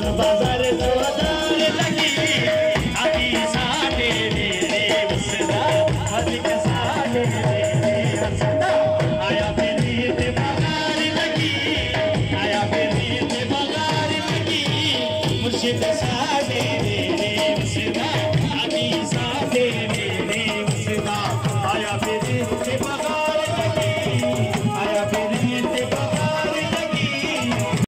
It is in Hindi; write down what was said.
बाजार जोदार लगी अभी साढ़े दे उसदा अधिक साढ़े दे हंसदा आया प्रीत बगार लगी आया प्रीत बगार लगी मुर्शिद